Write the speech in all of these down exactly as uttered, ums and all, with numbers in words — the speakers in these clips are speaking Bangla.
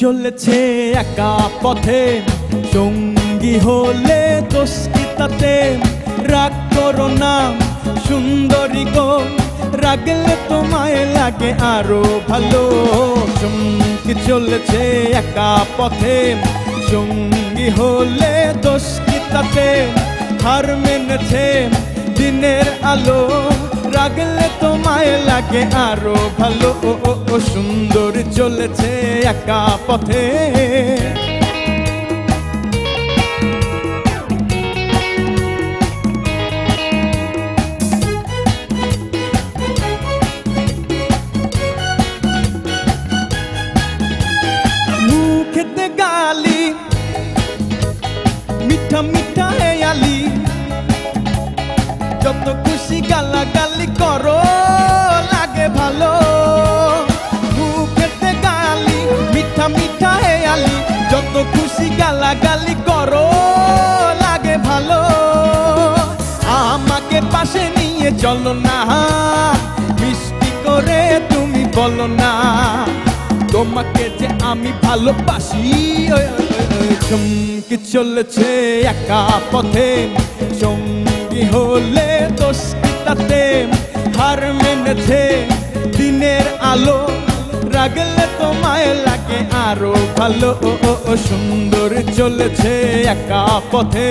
চলেছে একা পথে, সঙ্গী হলে দোষ কি তাতে? রাগ করো না সুন্দরী গো, রাগলে তোমায় লাগে আরো ভালো। সঙ্গী চলেছে একা পথে, সঙ্গী হলে দোষ কি তাতে? হার মেনেছে দিনের আলো, রাগলে তোমায় লাগে আরো ভালো। ও ও ও সুন্দর চলেছে একা পথে। মুখেতে গালি মিঠা মিঠা হেয়ালি, যত খুশি গালাগালি করো লাগে ভালো। মুখেতে গালি মিঠা মিঠা হেয়ালি, যত খুশি গালাগালি করো লাগে ভালো। আমাকে পাশে নিয়ে চলো না, মিষ্টি করে তুমি বলো না তোমাকে যে আমি ভালোবাসি। চমকে চলেছে একা পথে, সঙ্গী হলে দোষ কি তাতে? হার মেনেছে দিনের আলো, রাগলে তোমায় লাগে আরো ভালো। ও ও ও সুন্দর চলেছে একা পথে।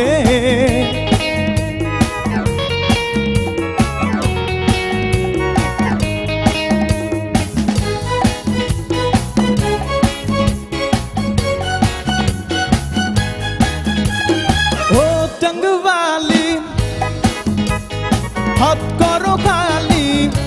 टंगवाली हाथ करो खाली,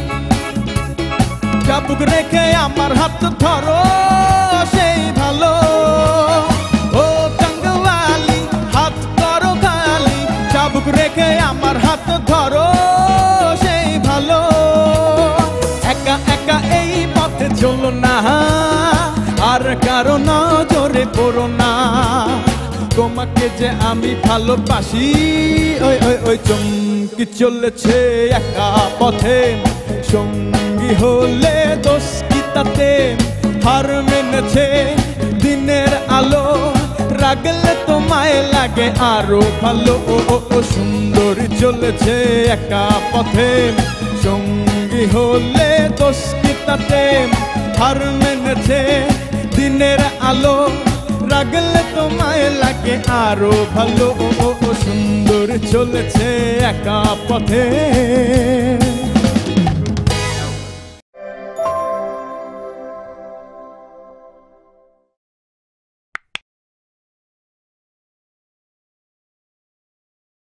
चाबुक रेखे आमार हाथ धरो সেই ভালো। ও टंगवाली हाथ करो खाली, चाबुक रेखे आमार हाथ धरो সেই ভালো। একা একা এই পথে চলো না, আর কারো নজরে পড়ো না তোমাকে যে আমি ভালোবাসি। ওই ওই ওই চমকি চলেছে একা পথে, সঙ্গী হলে দোষ কি তাতে? হার মেনেছে দিনের আলো, রাগলে তোমায় লাগে আরো ভালো। ও ও ও সুন্দর চলেছে একা পথে, সঙ্গী হলে দোষ কি তাতে? হার মেনেছে দিনের আলো, রাগলে তোমায় লাগে আরো ভালো। ও ও সুন্দর চলেছে একা পথে।